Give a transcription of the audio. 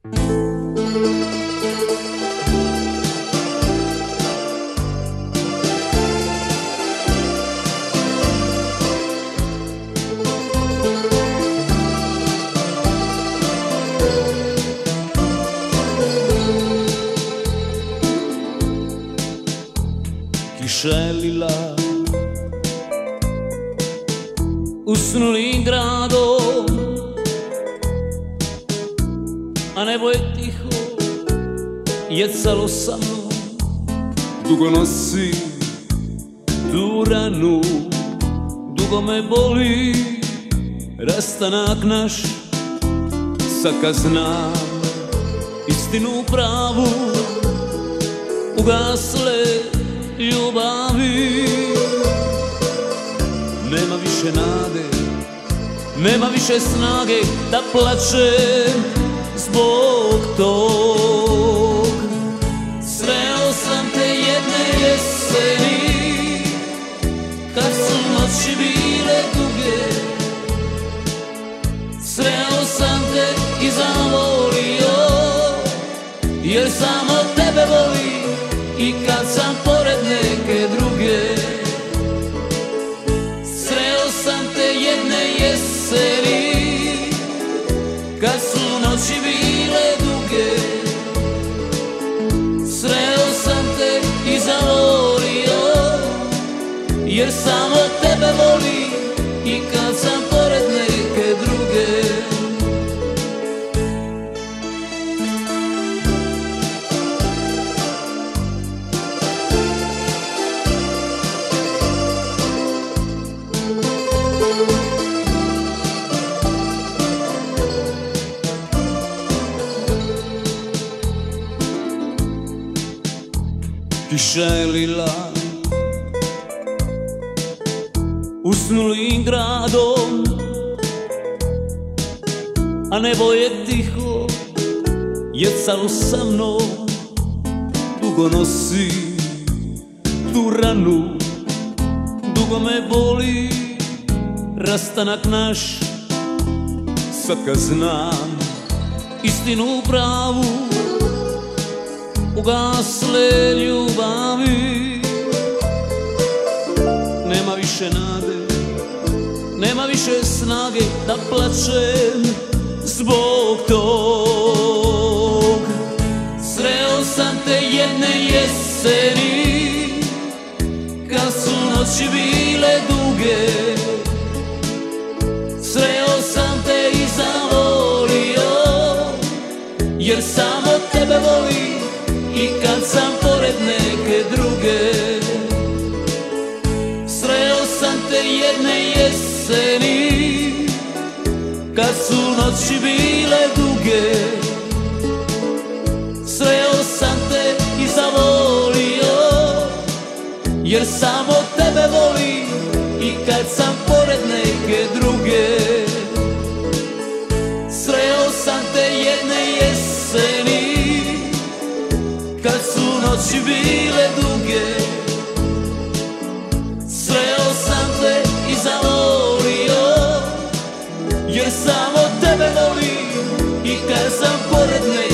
Kišelila usnulim gradom, a nebo je tiho jecalo sa mnom. Dugo nosi tu ranu, dugo me boli rastanak naš. Sad kad znam istinu pravu, ugasle ljubavi. Nema više nade, nema više snage da plačem zbog tog. Sreo sam te jedne jeseni, kad su noći bile duge. Sreo sam te i zavolio, jer samo tebe volim i kad sam pored neke druge. Sreo sam te jedne jeseni, kad su noći bile duge. Sreo sam te i zavolio, jer samo tebe volim i kad sam pored neke druge. Kiša je lila usnulim gradom, a nebo je tiho jecalo sa mnom. Dugo nosi tu ranu, dugo me boli rastanak naš. Sad kad znam istinu pravu, ugasle ljubavi. Nema više nade, nema više snage da plačem zbog tog. Sreo sam te jedne jeseni, kad su noći bile duge. Sreo sam te i zavolio, jer samo tebe volim i kad sam pored neke druge. Sreo sam te jedne jeseni, kad su noći bile duge. Sreo sam te i zavolio, jer samo tebe volim i kad sam pored neke druge. Sreo sam te jedne jeseni, kad su noći bile duge. Sreo sam te i zavolio, jer samo tebe volim i kad sam pored neke druge.